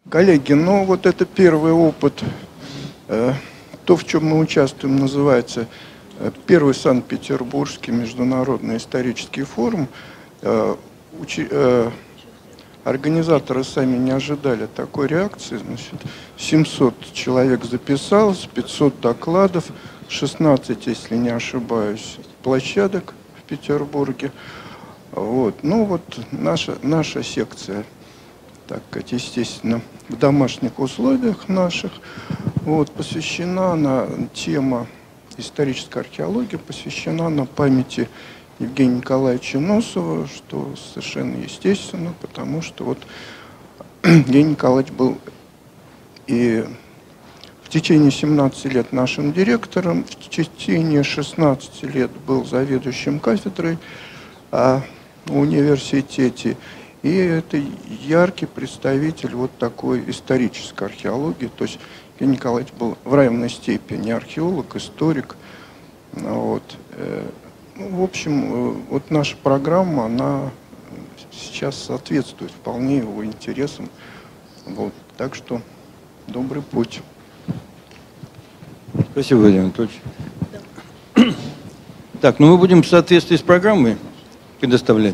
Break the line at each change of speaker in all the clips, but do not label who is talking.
Коллеги, ну вот это первый опыт. То, в чем мы участвуем, называется Первый Санкт-Петербургский международный исторический форум. Организаторы сами не ожидали такой реакции. Значит, 700 человек записалось, 500 докладов, 16, если не ошибаюсь, площадок в Петербурге. Вот. Ну вот наша секция, так сказать, естественно, в домашних условиях наших, вот, посвящена на тема исторической археологии, посвящена на памяти Евгения Николаевича Носова, что совершенно естественно, потому что вот Евгений Николаевич был и в течение 17 лет нашим директором, в течение 16 лет был заведующим кафедрой в университете. И это яркий представитель вот такой исторической археологии. То есть Евгений Николаевич был в равной степени археолог, историк. Вот. В общем, вот наша программа, она сейчас соответствует вполне его интересам. Вот. Так что добрый путь.
Спасибо, Владимир Анатольевич. Да. Так, ну мы будем в соответствии с программой предоставлять.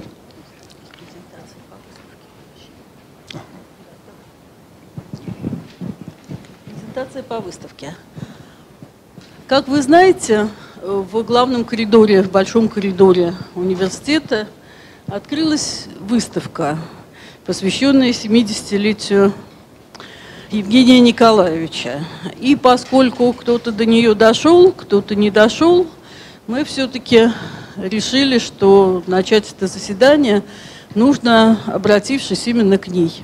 Презентация по выставке. Как вы знаете, в главном коридоре, в большом коридоре университета открылась выставка, посвященная 70-летию Евгения Николаевича. И поскольку кто-то до нее дошел, кто-то не дошел, мы все-таки решили, что начать это заседание нужно, обратившись именно к ней.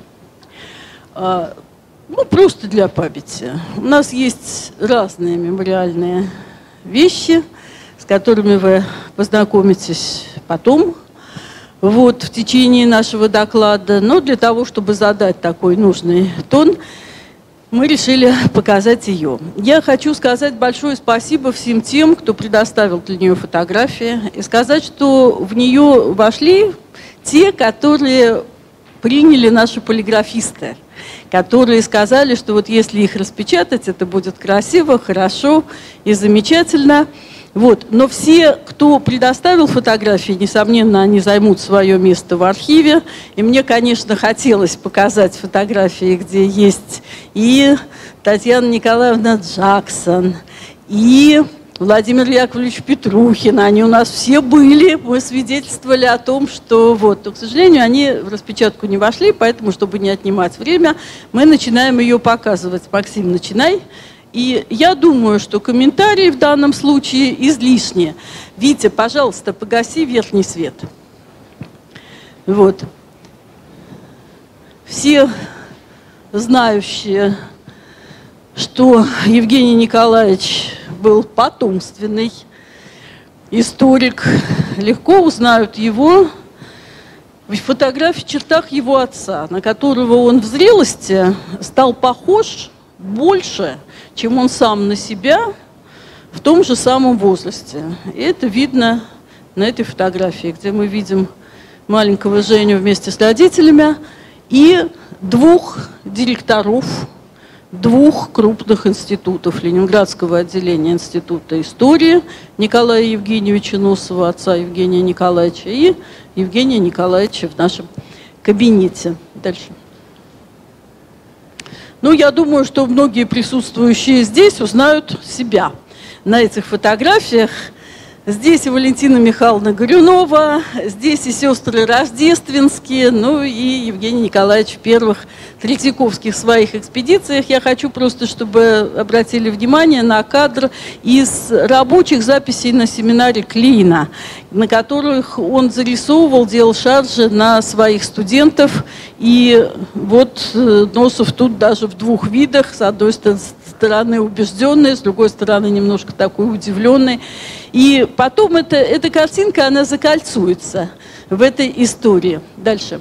Ну, просто для памяти. У нас есть разные мемориальные вещи, с которыми вы познакомитесь потом, вот, в течение нашего доклада. Но для того, чтобы задать такой нужный тон, мы решили показать ее. Я хочу сказать большое спасибо всем тем, кто предоставил для нее фотографии, и сказать, что в нее вошли те, которые приняли наши полиграфисты, которые сказали, что вот если их распечатать, это будет красиво, хорошо и замечательно. Вот. Но все, кто предоставил фотографии, несомненно, они займут свое место в архиве. И мне, конечно, хотелось показать фотографии, где есть и Татьяна Николаевна Джаксон, и Владимир Яковлевич Петрухин. Они у нас все были, мы свидетельствовали о том, что вот. Но, к сожалению, они в распечатку не вошли, поэтому, чтобы не отнимать время, мы начинаем ее показывать. Максим, начинай. И я думаю, что комментарии в данном случае излишни. Витя, пожалуйста, погаси верхний свет. Вот. Все знающие, что Евгений Николаевич был потомственный историк, легко узнают его в фотографии, чертах его отца, на которого он в зрелости стал похож больше, чем он сам на себя в том же самом возрасте. И это видно на этой фотографии, где мы видим маленького Женю вместе с родителями и двух директоров двух крупных институтов. Ленинградского отделения Института истории Николая Евгеньевича Носова, отца Евгения Николаевича, и Евгения Николаевича в нашем кабинете. Дальше. Ну, я думаю, что многие присутствующие здесь узнают себя на этих фотографиях. Здесь и Валентина Михайловна Горюнова, здесь и сестры Рождественские, ну и Евгений Николаевич в первых третьяковских своих экспедициях. Я хочу просто, чтобы обратили внимание на кадр из рабочих записей на семинаре Клейна, на которых он зарисовывал, делал шаржи на своих студентов. И вот Носов тут даже в двух видах, с одной стороны убежденный, с другой стороны немножко такой удивленный. И потом эта картинка, она закольцуется в этой истории. Дальше.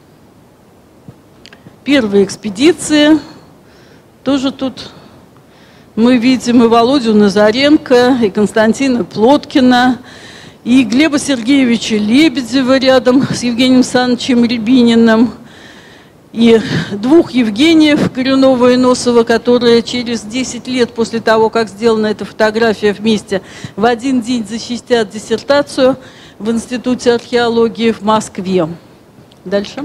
Первые экспедиции. Тоже тут мы видим и Володю Назаренко, и Константина Плоткина, и Глеба Сергеевича Лебедева рядом с Евгением Александровичем Рябининым, и двух Евгениев, Горюнова и Носова, которые через 10 лет после того, как сделана эта фотография вместе, в один день защитят диссертацию в Институте археологии в Москве. Дальше.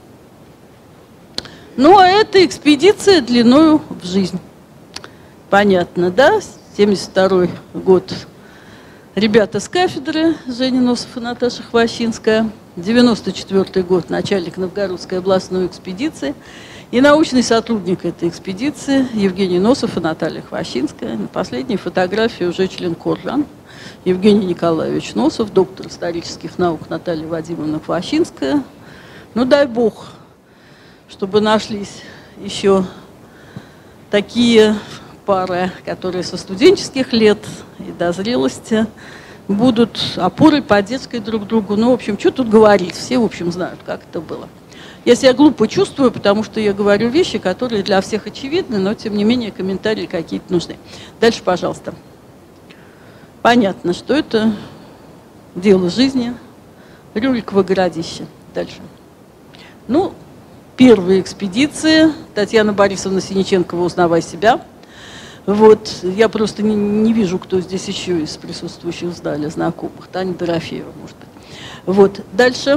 Ну, а это экспедиция длиною в жизнь. Понятно, да? 72-й год. Ребята с кафедры, Женя Носов и Наташа Хвощинская. 94-й год, начальник Новгородской областной экспедиции. И научный сотрудник этой экспедиции Евгений Носов и Наталья Хвощинская. На последней фотографии уже член Коржан. Евгений Николаевич Носов, доктор исторических наук Наталья Вадимовна Хвощинская. Ну, дай бог, чтобы нашлись еще такие пары, которые со студенческих лет и до зрелости будут опорой, поддержкой друг другу. Ну, в общем, что тут говорить? Все, в общем, знают, как это было. Я себя глупо чувствую, потому что я говорю вещи, которые для всех очевидны, но, тем не менее, комментарии какие-то нужны. Дальше, пожалуйста. Понятно, что это дело жизни. Рюриково городище. Дальше. Ну, первые экспедиции. Татьяна Борисовна Синиченкова «Узнавай себя». Вот, я просто не вижу, кто здесь еще из присутствующих в зале знакомых. Таня Дорофеева, может быть. Вот, дальше.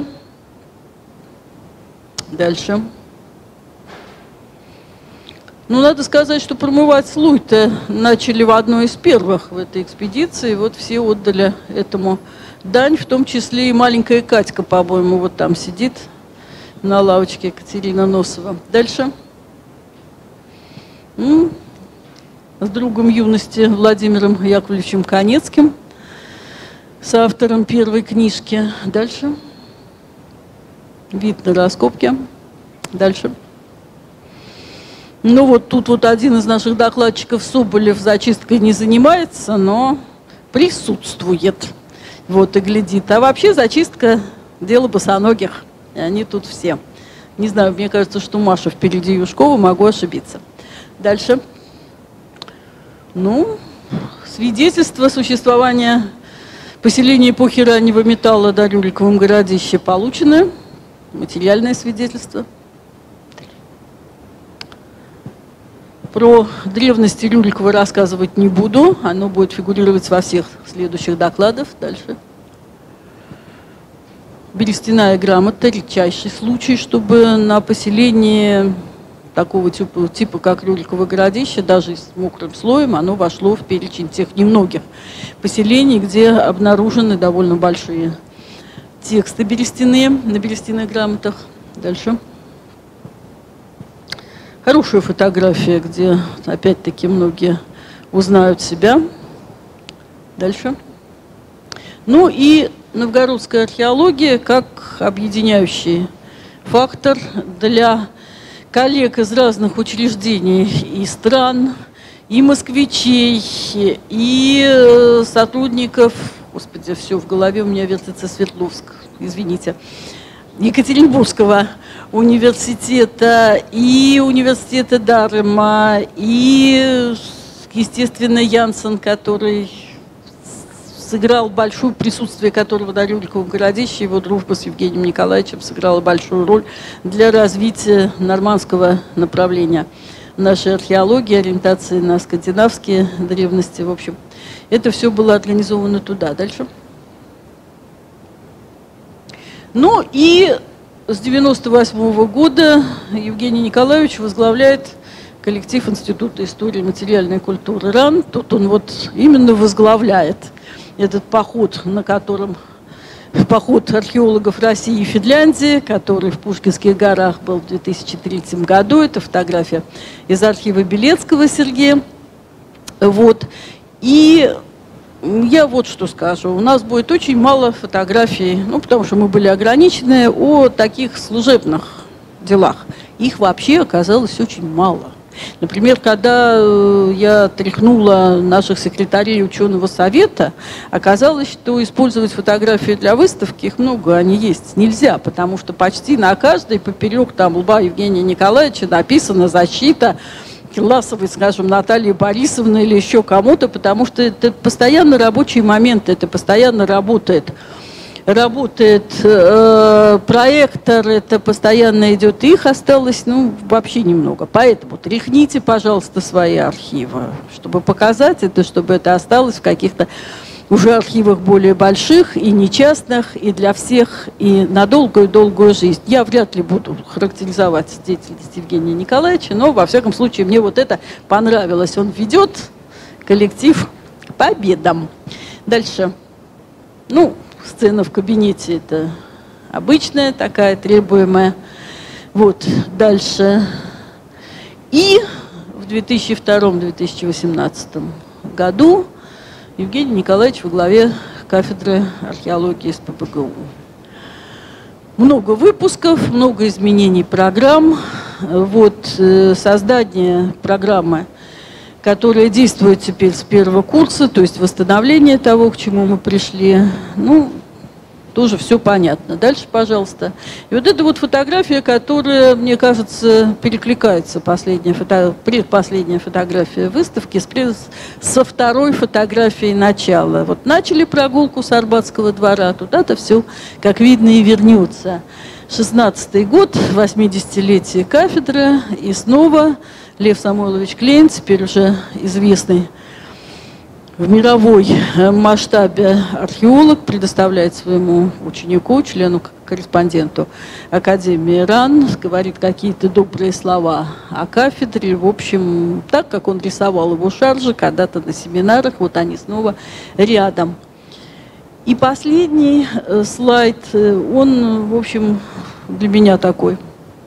Дальше. Ну, надо сказать, что промывать слой-то начали в одной из первых в этой экспедиции. Вот все отдали этому дань, в том числе и маленькая Катька, по-моему, вот там сидит на лавочке, Екатерина Носова. Дальше. С другом юности Владимиром Яковлевичем Конецким, с автором первой книжки. Дальше. Вид на раскопки. Дальше. Ну вот тут вот один из наших докладчиков, Соболев, зачисткой не занимается, но присутствует. Вот и глядит. А вообще зачистка – дело босоногих. И они тут все. Не знаю, мне кажется, что Маша впереди Юшкова, могу ошибиться. Дальше. Ну, свидетельство существования поселения эпохи раннего металла до Рюриковом городище получено. Материальное свидетельство. Про древности Рюрикова рассказывать не буду. Оно будет фигурировать во всех следующих докладах. Дальше. Берестяная грамота. Редчайший случай, чтобы на поселении такого типа, как Рюриково городище, даже с мокрым слоем, оно вошло в перечень тех немногих поселений, где обнаружены довольно большие тексты берестяные, на берестяных грамотах. Дальше. Хорошая фотография, где опять-таки многие узнают себя. Дальше. Ну и новгородская археология как объединяющий фактор для коллег из разных учреждений и стран, и москвичей, и сотрудников, господи, все в голове у меня вертится, Свердловск, извините, Екатеринбургского университета, и университета Дарема, и, естественно, Янсен, который сыграл большое присутствие, которого на Рюриковом городище, его дружба с Евгением Николаевичем сыграла большую роль для развития нормандского направления нашей археологии, ориентации на скандинавские древности. В общем, это все было организовано туда. Дальше. Ну и с 1998 года Евгений Николаевич возглавляет коллектив Института истории и материальной культуры РАН. Тут он вот именно возглавляет этот поход, на котором поход археологов России и Финляндии, который в Пушкинских горах был в 2003 году. Это фотография из архива Белецкого Сергея. Вот. И я вот что скажу. У нас будет очень мало фотографий, ну, потому что мы были ограничены, о таких служебных делах. Их вообще оказалось очень мало. Например, когда я тряхнула наших секретарей ученого совета, оказалось, что использовать фотографии для выставки, их много, они есть, нельзя, потому что почти на каждой поперек там лба Евгения Николаевича написана защита Кирласовой, скажем, Натальи Борисовны или еще кому-то, потому что это постоянно рабочий момент, это постоянно работает работает проектор, это постоянно идет, их осталось, ну, вообще немного. Поэтому тряхните, пожалуйста, свои архивы, чтобы показать это, чтобы это осталось в каких-то уже архивах более больших и нечастных, и для всех, и на долгую-долгую жизнь. Я вряд ли буду характеризовать деятельность Евгения Николаевича, но, во всяком случае, мне вот это понравилось. Он ведет коллектив к победам. Дальше. Ну, сцена в кабинете – это обычная такая, требуемая. Вот, дальше. И в 2002-2018 году Евгений Николаевич во главе кафедры археологии СПбГУ. Много выпусков, много изменений программ. Вот создание программы, которая действует теперь с первого курса, то есть восстановление того, к чему мы пришли. Ну, тоже все понятно. Дальше, пожалуйста. И вот эта вот фотография, которая, мне кажется, перекликается, предпоследняя фотография выставки со второй фотографией начала. Вот начали прогулку с Арбатского двора, туда-то все, как видно, и вернется. 16-й год, 80-летие кафедры, и снова Лев Самойлович Клейн, теперь уже известный в мировой масштабе археолог, предоставляет своему ученику, члену-корреспонденту Академии РАН, говорит какие-то добрые слова о кафедре. В общем, так, как он рисовал его шаржи когда-то на семинарах, вот они снова рядом. И последний слайд, он, в общем, для меня такой.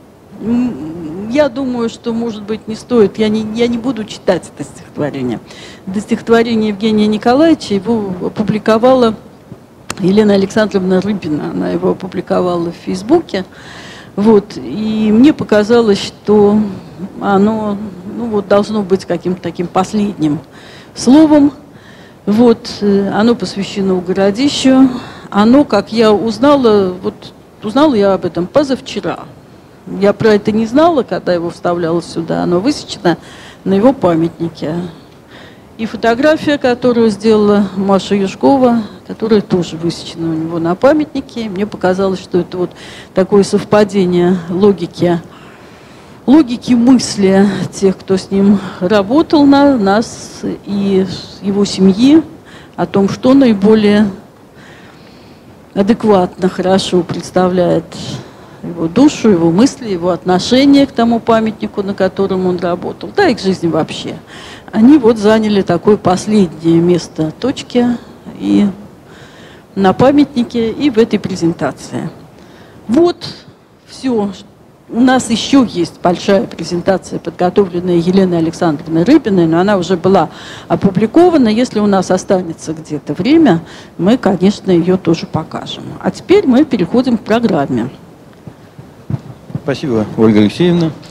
Я думаю, что, может быть, не стоит, я не буду читать это стихотворение. Это стихотворение Евгения Николаевича, его опубликовала Елена Александровна Рыбина, она его опубликовала в Фейсбуке. Вот, и мне показалось, что оно, ну, вот, должно быть каким-то таким последним словом. Вот, оно посвящено Городищу. Оно, как я узнала, вот узнала я об этом позавчера. Я про это не знала, когда его вставляла сюда. Оно высечено на его памятнике. И фотография, которую сделала Маша Юшкова, которая тоже высечена у него на памятнике. Мне показалось, что это вот такое совпадение логики мысли тех, кто с ним работал, нас и его семьи, о том, что наиболее адекватно, хорошо представляет его душу, его мысли, его отношение к тому памятнику, на котором он работал, да и к жизни вообще. Они вот заняли такое последнее место точки и на памятнике, и в этой презентации. Вот все. У нас еще есть большая презентация, подготовленная Еленой Александровной Рыбиной, но она уже была опубликована. Если у нас останется где-то время, мы, конечно, ее тоже покажем. А теперь мы переходим к программе.
Спасибо, Ольга Алексеевна.